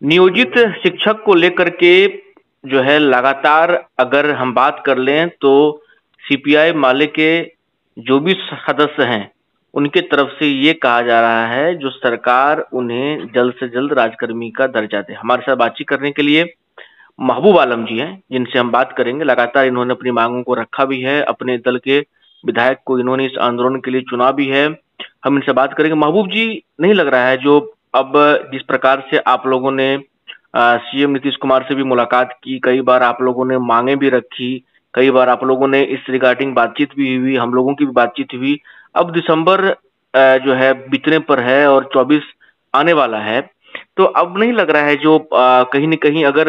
नियोजित शिक्षक को लेकर के जो है लगातार अगर हम बात कर लें तो सीपीआई माले के जो भी सदस्य हैं उनके तरफ से ये कहा जा रहा है जो सरकार उन्हें जल्द से जल्द राजकर्मी का दर्जा दे। हमारे साथ बातचीत करने के लिए महबूब आलम जी हैं जिनसे हम बात करेंगे। लगातार इन्होंने अपनी मांगों को रखा भी है, अपने दल के विधायक को इन्होंने इस आंदोलन के लिए चुना भी है। हम इनसे बात करेंगे। महबूब जी, नहीं लग रहा है जो अब जिस प्रकार से आप लोगों ने सीएम नीतीश कुमार से भी मुलाकात की, कई बार आप लोगों ने मांगे भी रखी, कई बार आप लोगों ने इस रिगार्डिंग बातचीत भी हुई, हम लोगों की भी बातचीत हुई। अब दिसंबर जो है बीतने पर है और 24 आने वाला है, तो अब नहीं लग रहा है जो कहीं न कहीं अगर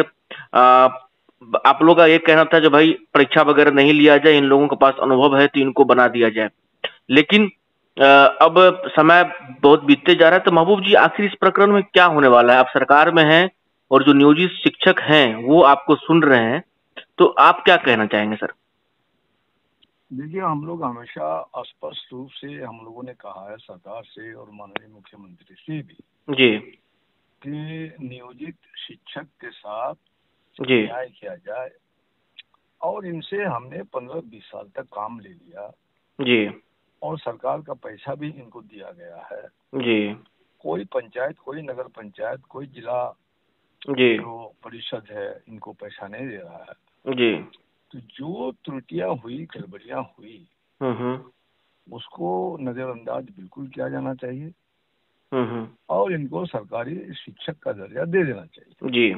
आप लोगों का ये कहना था जो भाई परीक्षा वगैरह नहीं लिया जाए, इन लोगों के पास अनुभव है तो इनको बना दिया जाए, लेकिन अब समय बहुत बीतते जा रहा है। तो महबूब जी, आखिर इस प्रकरण में क्या होने वाला है? आप सरकार में हैं और जो नियोजित शिक्षक हैं वो आपको सुन रहे हैं, तो आप क्या कहना चाहेंगे सर? देखिए, हम लोग हमेशा स्पष्ट रूप से हम लोगों ने कहा है सरकार से और माननीय मुख्यमंत्री से भी जी कि नियोजित शिक्षक के साथ जी न्याय किया जाए। और इनसे हमने 15-20 साल तक काम ले लिया जी और सरकार का पैसा भी इनको दिया गया है। जी कोई पंचायत, कोई नगर पंचायत, कोई जिला जी जो परिषद है इनको पैसा नहीं दे रहा है। जी तो जो त्रुटियां हुई, गड़बड़ियां हुई, उसको नजरअंदाज बिल्कुल किया जाना चाहिए और इनको सरकारी शिक्षक का दर्जा दे देना चाहिए। जी।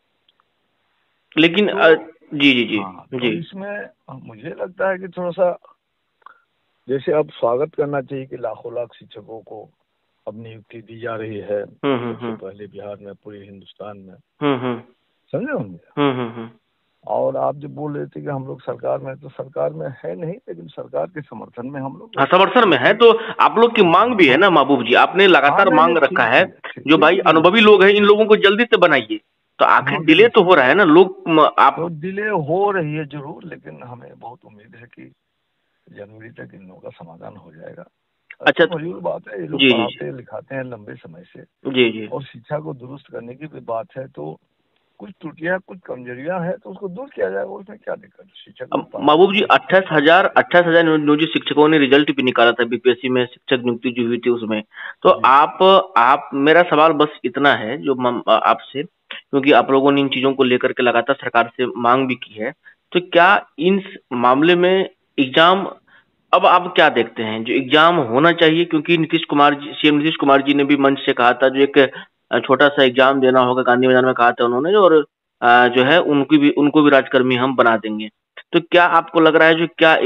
लेकिन तो जी जी जी हाँ, तो जी इसमें मुझे लगता है कि थोड़ा सा जैसे अब स्वागत करना चाहिए कि लाखों लाख शिक्षकों को अब नियुक्ति दी जा रही है सबसे पहले बिहार में, पूरे हिंदुस्तान में। समझे होंगे। और आप जो बोल रहे थे कि हम लोग सरकार में, तो सरकार में है नहीं, लेकिन सरकार के समर्थन में हम लोग। हाँ, समर्थन में है तो आप लोग की मांग भी है ना महबूब जी, आपने लगातार नहीं मांग नहीं, रखा है जो भाई ठीक है। अनुभवी लोग हैं इन लोगों को जल्दी से बनाइए, तो आखिर डिले तो हो रहा है ना लोग आप। तो डिले हो रही है जरूर, लेकिन हमें बहुत उम्मीद है कि जनवरी तक इन लोगों का समाधान हो जाएगा। अच्छा तो मजबूर बात है, ये लोग जी जी पढ़ाते लिखाते हैं लंबे समय से जी जी और शिक्षा को दुरुस्त करने की भी बात है। तो कुछ त्रुटियां, कुछ कमजोरियां हैं तो उसको दूर किया जाएगा, उसमें क्या दिक्कत। शिक्षक लोग महबूब जी, 28,000 नियोजित शिक्षकों ने रिजल्ट भी निकाला था बीपीएससी में, शिक्षक नियुक्ति जो हुई थी उसमें। तो आप मेरा सवाल बस इतना है जो आपसे, क्योंकि आप लोगों ने इन चीजों को लेकर के लगातार सरकार से मांग भी की है, तो क्या इन मामले में एग्जाम, अब आप क्या देखते हैं जो एग्जाम होना चाहिए? क्योंकि सीएम नीतीश कुमार जी ने भी मंच से कहा था जो एक छोटा सा एग्जाम देना होगा, गांधी मैदान में कहा था उन्होंने, और जो है उनको भी राजकर्मी हम बना देंगे। तो क्या आपको लग रहा है जो क्या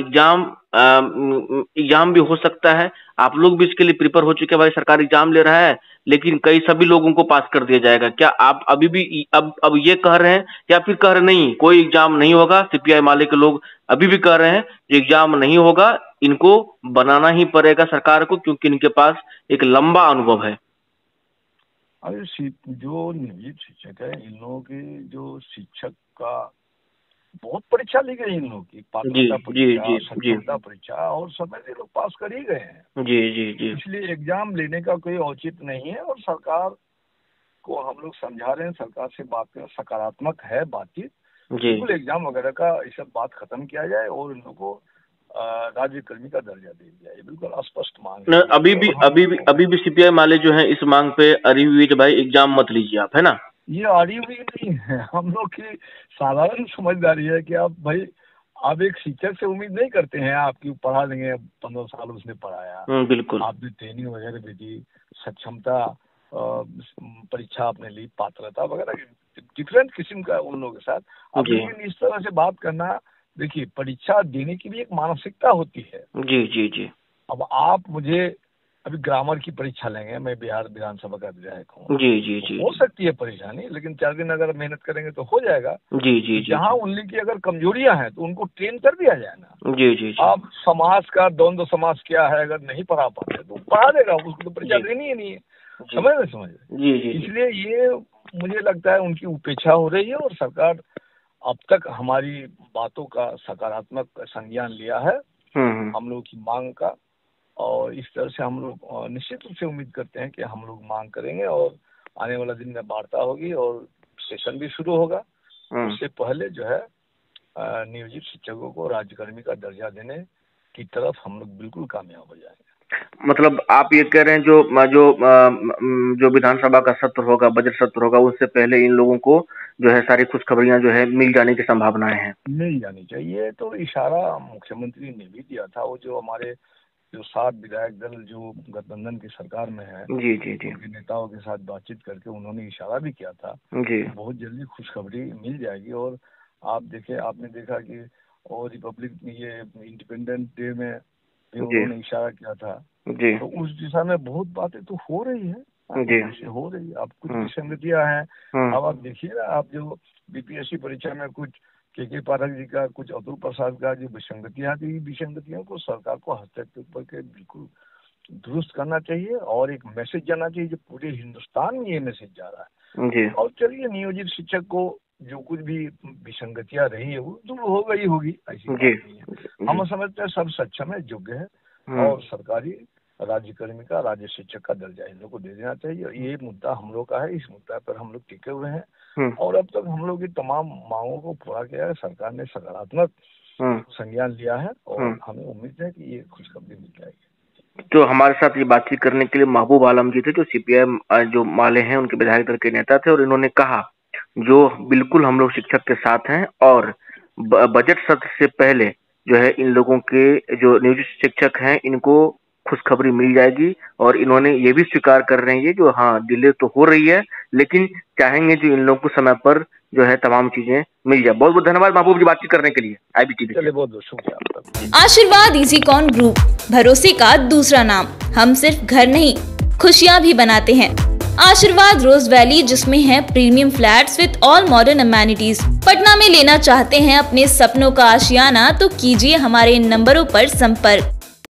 एग्जाम भी हो सकता है? आप लोग भी इसके लिए प्रिपेयर हो चुके हैं, भाई सरकार एग्जाम ले रहा है लेकिन कई सभी लोगों को पास कर दिया जाएगा, क्या आप अभी भी अब ये कह रहे हैं या फिर कह रहे नहीं कोई एग्जाम नहीं होगा? सीपीआई माले के लोग अभी भी कह रहे हैं जो एग्जाम नहीं होगा, इनको बनाना ही पड़ेगा सरकार को क्योंकि इनके पास एक लंबा अनुभव है। अरे जो नियोजित शिक्षक है, इन लोगों की जो शिक्षक का बहुत परीक्षा ली गई, इन लोगों की पात्रता परीक्षा, सक्षमता परीक्षा, और समय से लोग पास कर ही गए हैं। जी जी जी। इसलिए एग्जाम लेने का कोई औचित्य नहीं है और सरकार को हम लोग समझा रहे हैं, सरकार से बात कर, सकारात्मक है बातचीत। बिल्कुल एग्जाम वगैरह का ये सब बात खत्म किया जाए और इन लोगों को राज्यकर्मी का दर्जा दे दिया जाए, बिल्कुल स्पष्ट मांग है। अभी भी सीपीआई माले जो है इस मांग पे अड़ी हुई है भाई एग्जाम मत लीजिए आप, है ना? ये अड़ी हुई नहीं है, हम लोग की साधारण समझदारी है कि आप एक शिक्षक से उम्मीद नहीं करते हैं आपकी पढ़ा देंगे, 15 साल उसने पढ़ाया, बिल्कुल आपने ट्रेनिंग वगैरह भी दी, सक्षमता परीक्षा आपने ली, पात्रता वगैरह डिफरेंट किस्म का उन लोगों के साथ। अब लेकिन इस तरह से बात करना, देखिए परीक्षा देने की भी एक मानसिकता होती है। जी जी जी। अब आप मुझे अभी ग्रामर की परीक्षा लेंगे, मैं बिहार विधानसभा का विधायक हूँ, जी जी जी, हो सकती है परेशानी, लेकिन 4 दिन अगर मेहनत करेंगे तो हो जाएगा। जी जी, जहाँ उनकी की अगर कमजोरियां हैं तो उनको ट्रेन कर दिया जाए ना। जी जी, आप समाज का द्वंद्व समाज क्या है अगर नहीं पढ़ा पाते तो पढ़ा देगा, उसको तो परीक्षा देनी ही नहीं है। समझ जी जी। इसलिए ये मुझे लगता है उनकी उपेक्षा हो रही है और सरकार अब तक हमारी बातों का सकारात्मक संज्ञान लिया है, हम लोग की मांग का, और इस तरह से हम लोग निश्चित रूप से उम्मीद करते हैं कि हम लोग मांग करेंगे और आने वाला दिन में वार्ता होगी और सेशन भी शुरू होगा। उससे पहले जो है नियोजित शिक्षकों को राज्यकर्मी का दर्जा देने की तरफ हम लोग बिल्कुल कामयाब हो जाएंगे। मतलब आप ये कह रहे हैं जो विधानसभा का सत्र होगा, बजट सत्र होगा, उससे पहले इन लोगों को जो है सारी खुशखबरियां जो है मिल जाने की संभावनाएं हैं? मिल जानी चाहिए। तो इशारा मुख्यमंत्री ने भी दिया था। वो जो हमारे जो 7 विधायक दल जो गठबंधन की सरकार में है, जी जी जी, उनके नेताओं के साथ बातचीत करके उन्होंने इशारा भी किया था जी, बहुत जल्दी खुशखबरी मिल जाएगी। और आप देखे, आपने देखा कि और रिपब्लिक ये इंडिपेंडेंस डे में भी उन्होंने इशारा किया था जी, तो उस दिशा में बहुत बातें तो हो रही है जी, हो रही है। अब कुछ विसंगतियां हैं। अब आप देखिए ना, आप जो बीपीएससी परीक्षा में कुछ के पाठक जी का, कुछ अतुल प्रसाद का जो विसंगतियां थी, विसंगतियों को सरकार को हस्तक्षेप करके बिल्कुल दुरुस्त करना चाहिए और एक मैसेज जाना चाहिए जो पूरे हिंदुस्तान में ये मैसेज जा रहा है। और चलिए, नियोजित शिक्षक को जो कुछ भी विसंगतियां रही है वो दूर हो गई होगी, ऐसी बात नहीं है। हम समझते हैं सब सक्षम है, योग्य है और सरकारी राज्यकर्मी का, राज्य शिक्षक का दर्जा इन लोग को दे देना चाहिए। ये मुद्दा हम लोग का है, इस मुद्दा पर हम लोग टिके हुए हैं और अब तक हम लोग की तमाम मांगों को पूरा किया है। सरकार ने सकारात्मक संज्ञान लिया है और हमें उम्मीद है कि ये खुशखबरी मिल जाएगी। तो हमारे साथ ये बातचीत करने के लिए महबूब आलम जी थे, जो सीपीआई जो माले हैं उनके विधायक दल के नेता थे, और इन्होंने कहा जो बिल्कुल हम लोग शिक्षक के साथ हैं और बजट सत्र से पहले जो है इन लोगों के जो नियोजित शिक्षक हैं इनको खुशखबरी मिल जाएगी। और इन्होंने ये भी स्वीकार कर रहे हैं जो हाँ डिले तो हो रही है, लेकिन चाहेंगे जो इन लोगों को समय पर जो है तमाम चीजें मिल जाए। बहुत बहुत धन्यवाद महबूब जी बातचीत करने के लिए IBTV। चलिए, बहुत बहुत शुक्रिया। आशीर्वाद इजीकॉन ग्रुप, भरोसे का दूसरा नाम। हम सिर्फ घर नहीं, खुशियाँ भी बनाते हैं। आशीर्वाद रोज वैली, जिसमें है premium flats with all modern amenities. Patna में लेना चाहते हैं अपने सपनों का आशियाना, तो कीजिए हमारे इन नंबरों पर संपर्क।